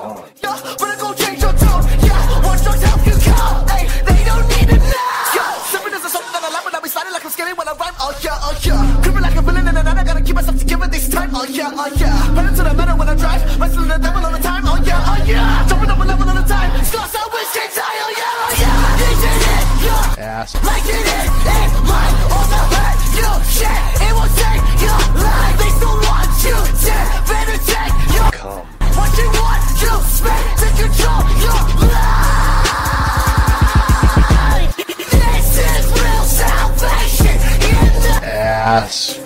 on. Yeah, but I go change your tone. Yeah, watch drugs help you calm. Hey, they don't need it now. Yeah, sipping is something that I like, but I be sliding like I'm skinny when I rhyme. Oh yeah. Creeping like a villain in the night, I gotta keep myself together this time. Oh yeah. Running to the metal when I drive, wrestling the devil all the time. Oh yeah. Jumping up a level all the time. Scars I wish can't die. Oh yeah. He did it. Yeah. Ass. Like it is in my all the hurt you shit. It will take your life. They still want you dead. Better take your Come. what you want, you spend to control your life. This is real salvation in the Ass.